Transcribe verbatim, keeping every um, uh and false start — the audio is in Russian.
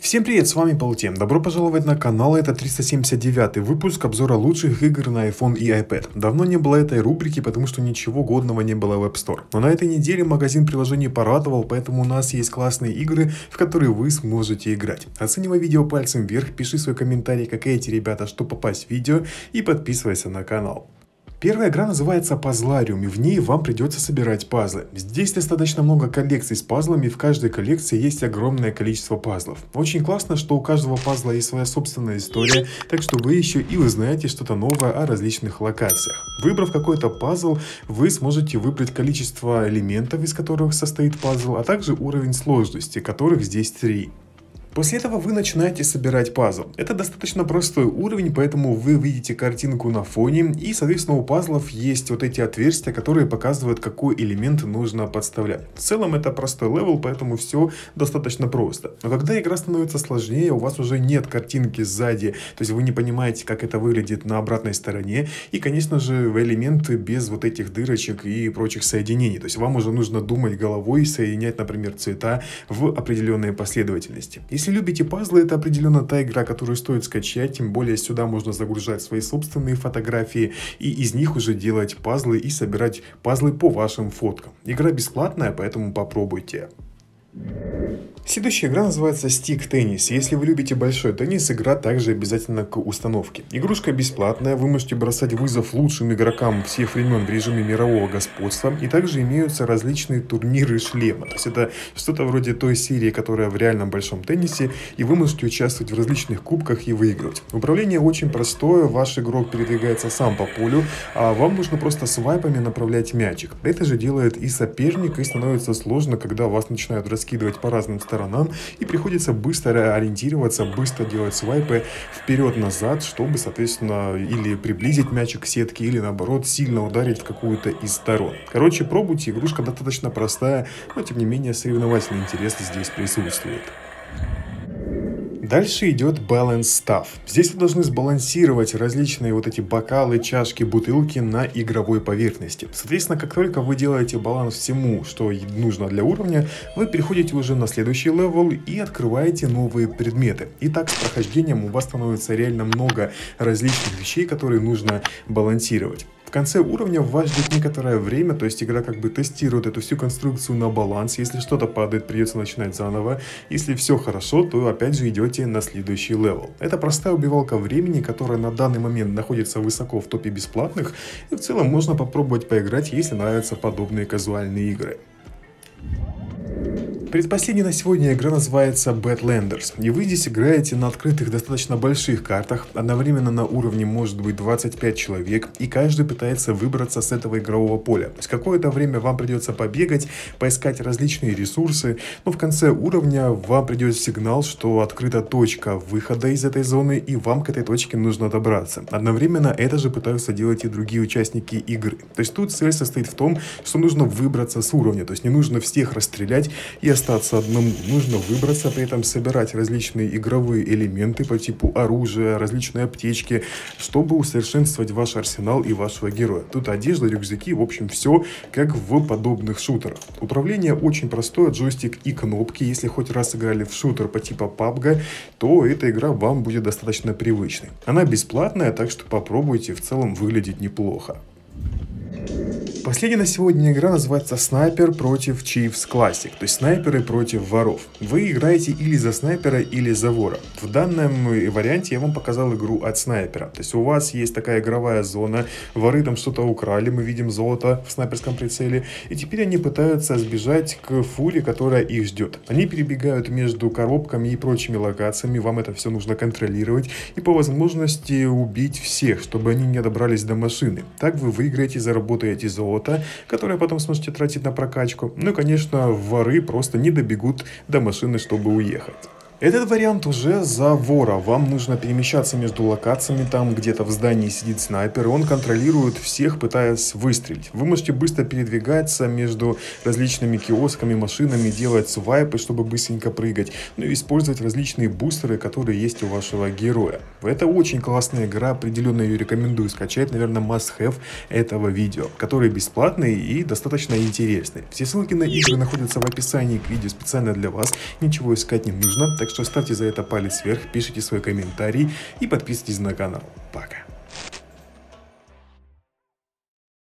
Всем привет, с вами Полтем. Добро пожаловать на канал, это триста семьдесят девятый выпуск обзора лучших игр на iPhone и iPad. Давно не было этой рубрики, потому что ничего годного не было в App Store. Но на этой неделе магазин приложений порадовал, поэтому у нас есть классные игры, в которые вы сможете играть. Оценивай видео пальцем вверх, пиши свой комментарий, как эти ребята, чтобы попасть в видео, и подписывайся на канал. Первая игра называется Puzzlarium, и в ней вам придется собирать пазлы. Здесь достаточно много коллекций с пазлами, и в каждой коллекции есть огромное количество пазлов. Очень классно, что у каждого пазла есть своя собственная история, так что вы еще и узнаете что-то новое о различных локациях. Выбрав какой-то пазл, вы сможете выбрать количество элементов, из которых состоит пазл, а также уровень сложности, которых здесь три. После этого вы начинаете собирать пазл. Это достаточно простой уровень, поэтому вы видите картинку на фоне, и, соответственно, у пазлов есть вот эти отверстия, которые показывают, какой элемент нужно подставлять. В целом это простой левел, поэтому все достаточно просто. Но когда игра становится сложнее, у вас уже нет картинки сзади, то есть вы не понимаете, как это выглядит на обратной стороне, и, конечно же, элементы без вот этих дырочек и прочих соединений. То есть вам уже нужно думать головой, соединять, например, цвета в определенной последовательности. Если любите пазлы, это определенно та игра, которую стоит скачать, тем более сюда можно загружать свои собственные фотографии и из них уже делать пазлы и собирать пазлы по вашим фоткам. Игра бесплатная, поэтому попробуйте. Следующая игра называется Stick Tennis. Если вы любите большой теннис, игра также обязательно к установке. Игрушка бесплатная, вы можете бросать вызов лучшим игрокам всех времен в режиме мирового господства. И также имеются различные турниры шлема. То есть это что-то вроде той серии, которая в реальном большом теннисе. И вы можете участвовать в различных кубках и выигрывать. Управление очень простое, ваш игрок передвигается сам по полю, а вам нужно просто свайпами направлять мячик. Это же делает и соперник, и становится сложно, когда вас начинают раскидывать по разным сторонам. И приходится быстро ориентироваться, быстро делать свайпы вперед-назад, чтобы, соответственно, или приблизить мячик к сетке, или наоборот сильно ударить в какую-то из сторон. Короче, пробуйте, игрушка достаточно простая, но тем не менее соревновательный интерес здесь присутствует. Дальше идет Balance Stuff. Здесь вы должны сбалансировать различные вот эти бокалы, чашки, бутылки на игровой поверхности. Соответственно, как только вы делаете баланс всему, что нужно для уровня, вы переходите уже на следующий левел и открываете новые предметы. И так с прохождением у вас становится реально много различных вещей, которые нужно балансировать. В конце уровня вас ждет некоторое время, то есть игра как бы тестирует эту всю конструкцию на баланс. Если что-то падает, придется начинать заново. Если все хорошо, то опять же идете на следующий левел. Это простая убивалка времени, которая на данный момент находится высоко в топе бесплатных. И в целом можно попробовать поиграть, если нравятся подобные казуальные игры. Предпоследняя на сегодня игра называется Badlanders, и вы здесь играете на открытых достаточно больших картах, одновременно на уровне может быть двадцать пять человек, и каждый пытается выбраться с этого игрового поля. То есть какое-то время вам придется побегать, поискать различные ресурсы, но в конце уровня вам придет сигнал, что открыта точка выхода из этой зоны, и вам к этой точке нужно добраться. Одновременно это же пытаются делать и другие участники игры. То есть тут цель состоит в том, что нужно выбраться с уровня, то есть не нужно всех расстрелять и остаться одному. Нужно выбраться, при этом собирать различные игровые элементы по типу оружия, различные аптечки, чтобы усовершенствовать ваш арсенал и вашего героя. Тут одежда, рюкзаки, в общем, все как в подобных шутерах. Управление очень простое, джойстик и кнопки. Если хоть раз играли в шутер по типу пабг, то эта игра вам будет достаточно привычной. Она бесплатная, так что попробуйте, в целом выглядит неплохо. Последняя на сегодня игра называется Снайпер против Chiefs Classic, то есть снайперы против воров. Вы играете или за снайпера, или за вора. В данном варианте я вам показал игру от снайпера. То есть у вас есть такая игровая зона, воры там что-то украли, мы видим золото в снайперском прицеле, и теперь они пытаются сбежать к фуре, которая их ждет. Они перебегают между коробками и прочими локациями, вам это все нужно контролировать и по возможности убить всех, чтобы они не добрались до машины. Так вы выиграете, заработаете золото, которое потом сможете тратить на прокачку. Ну и, конечно, воры просто не добегут до машины, чтобы уехать. Этот вариант уже за вора. Вам нужно перемещаться между локациями, там где-то в здании сидит снайпер, и он контролирует всех, пытаясь выстрелить. Вы можете быстро передвигаться между различными киосками, машинами, делать свайпы, чтобы быстренько прыгать, ну и использовать различные бустеры, которые есть у вашего героя. Это очень классная игра, определенно ее рекомендую скачать, наверное, must-have этого видео, который бесплатный и достаточно интересный. Все ссылки на игры находятся в описании к видео специально для вас, ничего искать не нужно, так Так что ставьте за это палец вверх, пишите свой комментарий и подписывайтесь на канал. Пока.